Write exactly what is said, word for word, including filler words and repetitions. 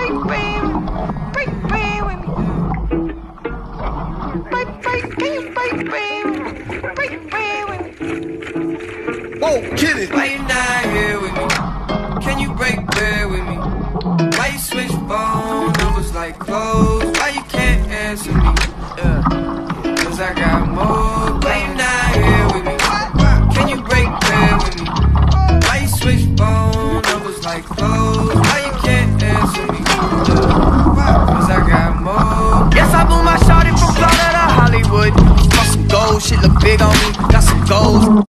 break break break with me? Break break, can you break break break break with me? Whoa, get it. Why you not here with me? Can you break bread with me? Why you switch phone numbers like clothes? Why you can't answer me? Yeah. Cause I got more. Why you not here with me? Can you break bread with me? Why you switch phone numbers like clothes? Why you can't answer me? Yeah. Cause I got more. Yes, I blew my shawty from Florida to Hollywood. Got some gold, shit look big on me. Got some gold.